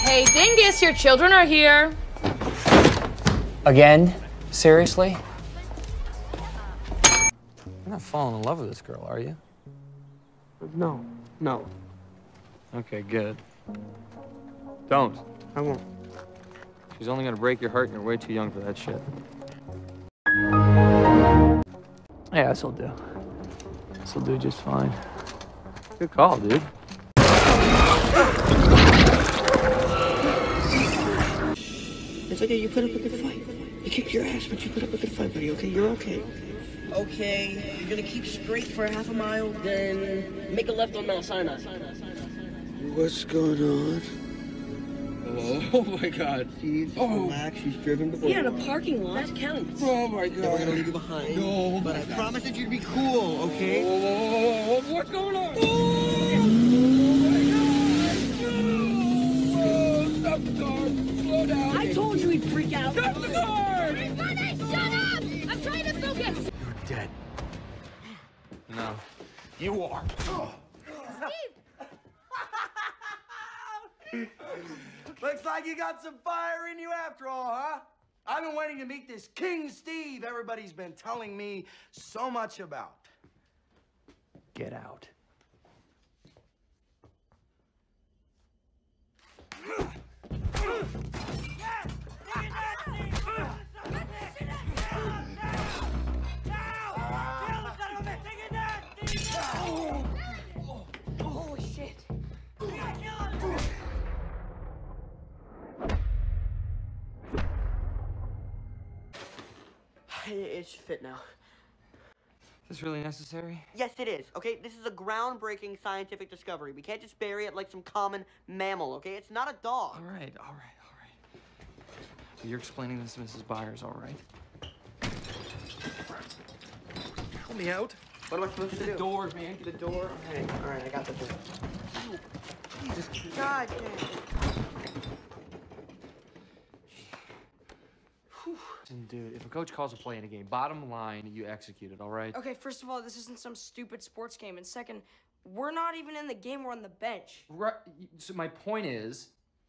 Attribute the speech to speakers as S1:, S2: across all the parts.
S1: Hey, Dingus, your children are here.
S2: Again? Seriously? You're not falling in love with this girl, are you?
S3: No.
S2: Okay, good. Don't.
S3: I won't.
S2: She's only gonna break your heart, and you're way too young for that shit. Yeah, this'll do. This'll do just fine. Good call, dude.
S3: It's okay, you put up a good fight. You kicked your ass, but you put up a good fight, buddy, okay? You're okay. Okay, you're gonna keep straight for half a mile, then make a left on Mount Sinai.
S4: What's going on?
S3: Oh my God, Steve, relax. She's driven before. Yeah, in a parking lot. That counts.
S4: Oh my God.
S3: Then we're gonna leave you behind.
S4: No.
S3: But I promise that you'd be cool, okay?
S4: Oh, what's going on? Stop the car. Slow down.
S3: I told you he'd freak out.
S4: Stop the car.
S1: Everybody, shut up! I'm trying to focus.
S4: You're dead.
S2: No.
S4: You are. Looks like you got some fire in you after all, huh? I've been waiting to meet this King Steve everybody's been telling me so much about.
S2: Get out.
S1: Holy shit.
S3: It should fit now.
S2: Is this really necessary?
S3: Yes, it is, okay? This is a groundbreaking scientific discovery. We can't just bury it like some common mammal, okay? It's not a dog.
S2: All right. So you're explaining this to Mrs. Byers, all right?
S4: Help me out.
S3: What am I supposed to do?
S2: The door, man.
S3: The door? Okay, all right, I got the door. Jesus, God damn.
S2: Listen, dude, if a coach calls a play in a game, bottom line, you execute it, all right?
S5: Okay, first of all, this isn't some stupid sports game. And second, we're not even in the game, we're on the bench.
S2: Right. So my point is...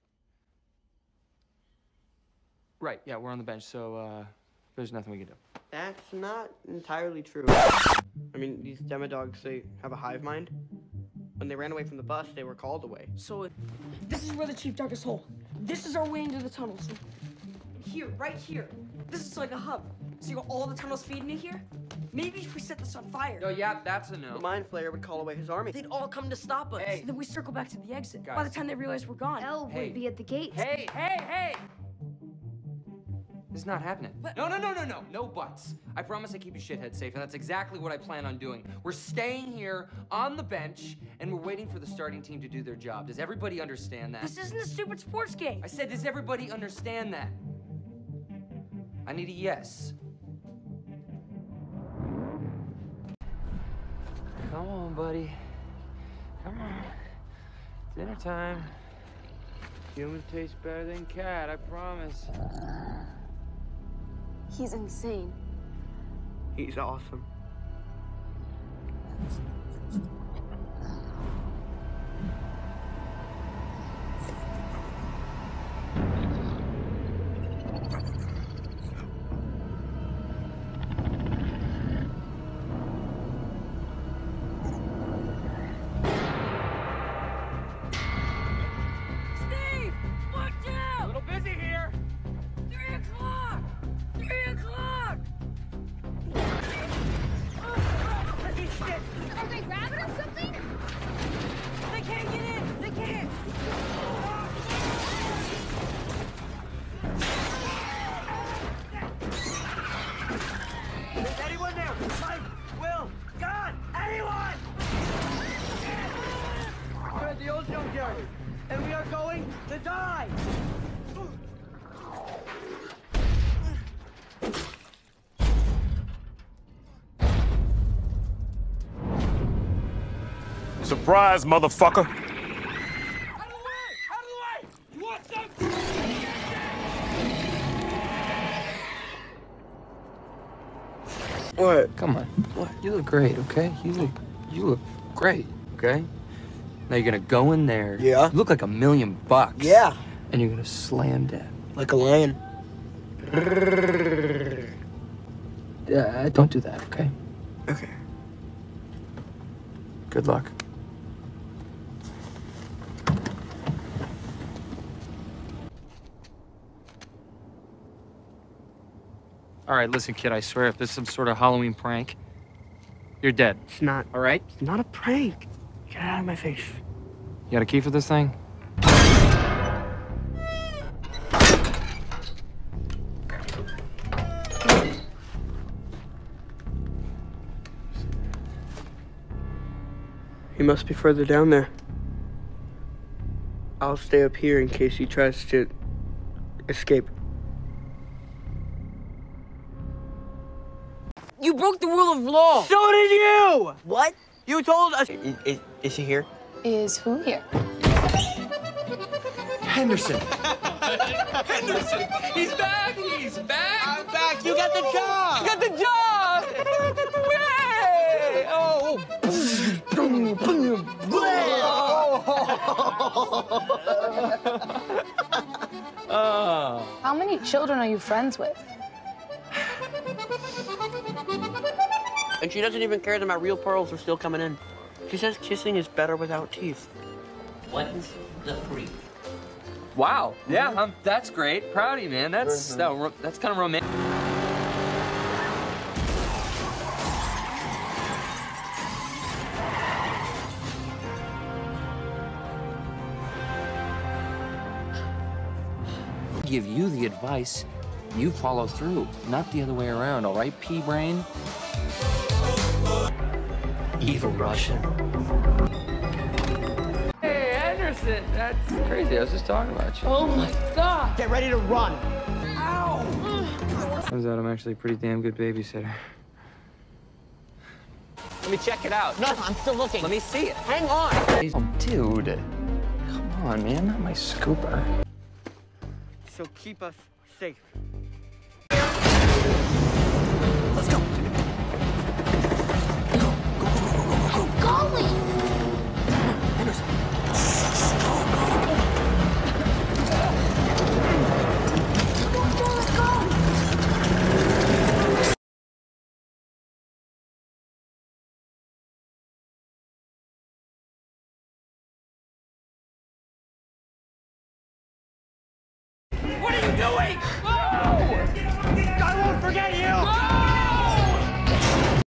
S2: Right, yeah, we're on the bench, so, there's nothing we can do.
S3: That's not entirely true. I mean, these demodogs, they have a hive mind. When they ran away from the bus, they were called away.
S5: So, this is where the chief dug his hole. This is our way into the tunnels. Here, right here. This is like a hub. So you got all the tunnels feeding into here? Maybe if we set this on fire.
S2: Oh, yeah, that's a no.
S3: The Mind Flayer would call away his army.
S5: They'd all come to stop us.
S2: Hey.
S5: Then we circle back to the exit.
S2: Guys.
S5: By the time they realize we're gone.
S1: Elle
S2: Hey.
S1: would be at the gate.
S2: Hey! This is not happening.
S5: But-
S2: No. No buts. I promise I keep you shithead safe, and that's exactly what I plan on doing. We're staying here on the bench, and we're waiting for the starting team to do their job. Does everybody understand that?
S5: This isn't a stupid sports game.
S2: I said, does everybody understand that? I need a yes. Come on, buddy. Come on. Dinner time. Humans taste better than cat, I promise.
S6: He's insane.
S3: He's awesome.
S5: Steve! Watch out!
S2: A little busy here.
S5: 3 o'clock! 3 o'clock!
S1: Are they rabid or something?
S5: They can't get in! They can't!
S3: Is anyone there? Mike, Will, Scott, anyone? We're at the old junkyard, and we are going to die.
S7: Surprise, motherfucker!
S4: Out of the way! You want some?
S3: What?
S2: Come on. What? You look great, okay? You look great, okay? Now you're gonna go in there.
S3: Yeah.
S2: You look like $1 million.
S3: Yeah.
S2: and you're gonna slay him dead.
S3: Like a lion.
S2: Don't do that, okay?
S3: Okay.
S2: Good luck. All right, listen, kid, I swear, if this is some sort of Halloween prank, you're dead.
S3: It's not.
S2: All right?
S3: It's not a prank. Get out of my face.
S2: You got a key for this thing?
S3: He must be further down there. I'll stay up here in case he tries to escape.
S5: You broke the rule of law.
S3: So did you! What? You told us. Is he here?
S1: Is who here?
S4: Henderson.
S2: Henderson! He's back! He's back!
S3: I'm back. You got the job.
S2: You got the job! Yay! Oh!
S1: How many children are you friends with?
S3: And she doesn't even care that my real pearls are still coming in. She says kissing is better without teeth.
S6: What's the freak?
S2: Wow. Yeah, that's great. Proud of you, man. That's kind of romantic. Give you the advice, you follow through, not the other way around, all right, pea-brain?
S3: Evil Russian.
S2: Hey, Anderson, that's crazy. I was just talking about you.
S1: Oh my God!
S3: Get ready to run.
S2: Turns out I'm actually a pretty damn good babysitter. Let me check it out.
S3: No, I'm still looking.
S2: Let me see it.
S3: Hang on.
S2: Oh, dude. Come on, man. Not my scooper.
S3: So keep us safe.
S1: Let's go! Golly!
S2: What are you doing?